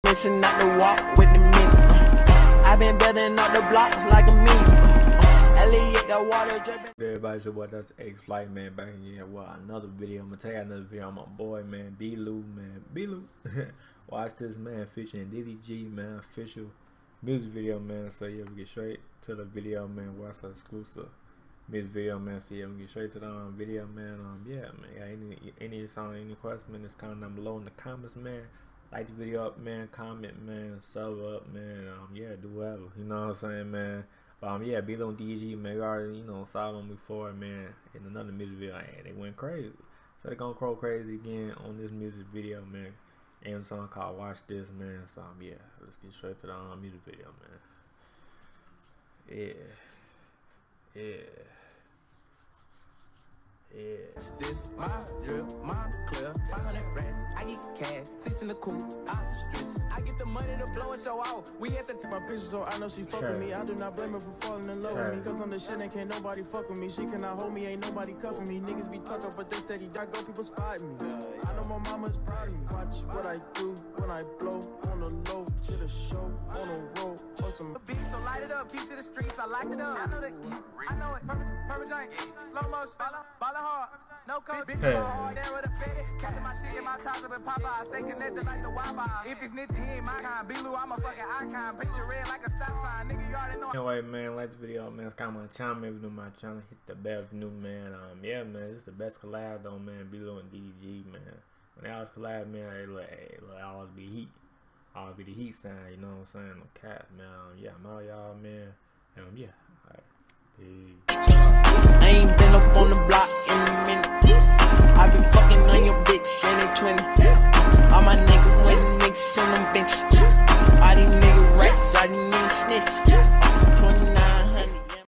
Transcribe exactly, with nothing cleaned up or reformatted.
missing out the walk with the minute. I've been building up the blocks like a minute. Elliot, the water dripping. Everybody, so what? That's X Flight, man. Back again. Well, another video. I'm gonna tell you another video on my boy, man. B-Lou, man. B-Lou. Watch this, man. Featuring D D G, man. Official music video, man. So yeah, we get straight to the video, man. Watch the exclusive music video, man. So yeah, we get straight to the um, video, man. Um, yeah, man. Yeah, any any song, any question, man, just comment down below in the comments, man. Like the video up, man. Comment, man. Sub up, man. Um, yeah, do whatever. You know what I'm saying, man. But um, yeah, B-Lou and D D G, man. We already, you know, saw them before, man. In another music video, man, they went crazy. So they gonna go crazy again on this music video, man. And a song called "Watch This," man. So um, yeah, let's get straight to the um, music video, man. Yeah, yeah. Yeah. This my drill, my clear, five hundred racks, I get cash, six in the coupe, I streets, I get the money to blow and show out. We at the t my picture, so I know she fuck sure. with me. I do not blame her for falling in love sure. with me, cause I'm the shit and can't nobody fuck with me. She cannot hold me, ain't nobody cuffing me. Niggas be tucked up, but they steady dot go, people spot me. I know my mama's proud of me. Watch what I do when I blow on the low, shit a show on the road. Some beat, so light it up, keep to the streets, I like it up. I know that, I know it, perfect, perfect joint, slow mo, baller, baller hard, no coach, bitch, I'm hard, there with a fitted, catching my shit in my top up in Popeye, stay connected like the Wi-Fi. If it's nifty, he ain't my kind, B-Lou, I'm a fucking icon, picture red like a stop sign, nigga, you already know. Anyway, man, like the video, man, comment on the channel, maybe do my channel, hit the bell if you're new, man. Um, yeah, man, this is the best collab, though, man, B-Lou and D D G, man. When they always collab, man, it look, it look always be heat. I'll be the heat sign, you know what I'm saying? No cat, man. Um, yeah, I'm all y'all, man. Um, yeah. Alright. Peace. I ain't been up on the block in a minute. I been fucking on your bitch and they twenty. All my niggas with niggas on them bitches.